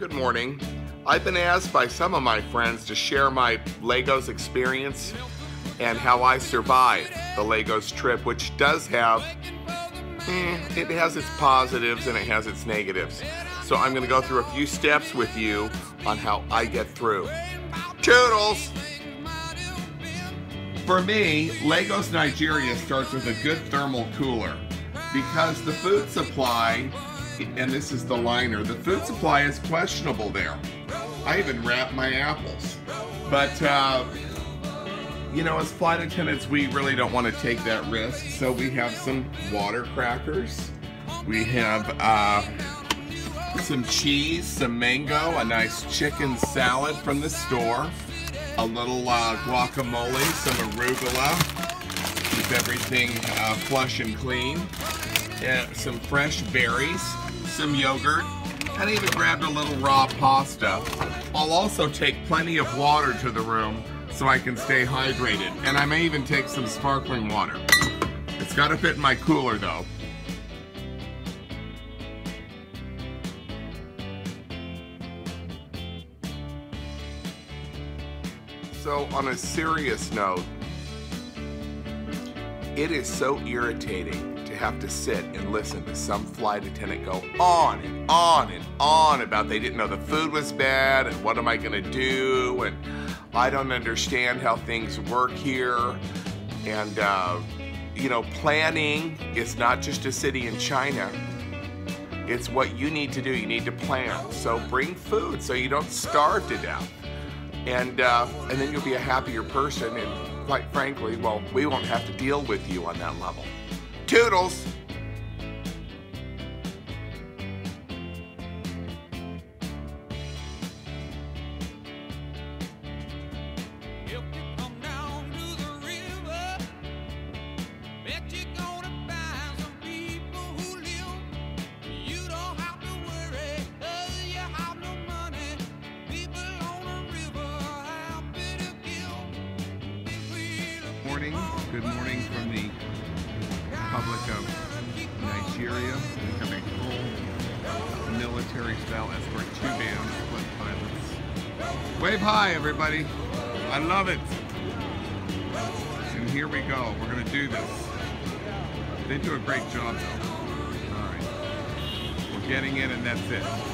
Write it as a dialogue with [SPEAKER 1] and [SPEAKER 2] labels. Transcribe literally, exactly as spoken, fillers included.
[SPEAKER 1] Good morning. I've been asked by some of my friends to share my Legos experience and how I survived the Legos trip, which does have, eh, it has its positives and it has its negatives. So I'm going to go through a few steps with you on how I get through. Toodles! For me, Legos Nigeria starts with a good thermal cooler because the food supply, and this is the liner, the food supply is questionable there. I even wrap my apples. But, uh, you know, as flight attendants, we really don't want to take that risk. So we have some water crackers. We have uh, some cheese, some mango, a nice chicken salad from the store, a little uh, guacamole, some arugula, keep everything uh, flush and clean, uh, some fresh berries, some yogurt, and I even grabbed a little raw pasta. I'll also take plenty of water to the room so I can stay hydrated, and I may even take some sparkling water. It's got to fit in my cooler though. So on a serious note, it is so irritating to have to sit and listen to some flight attendant go on and on and on about they didn't know the food was bad and what am I gonna do and I don't understand how things work here. And uh, you know, planning is not just a city in China. It's what you need to do. You need to plan. So bring food so you don't starve to death. And, uh, and then you'll be a happier person, and quite frankly, well, we won't have to deal with you on that level. Toodles! Morning. Good morning from the Republic of Nigeria. We have a full military-style escort, two bands, split pilots. Wave high, everybody! I love it. And here we go. We're going to do this. They do a great job, though. All right. We're getting in, and that's it.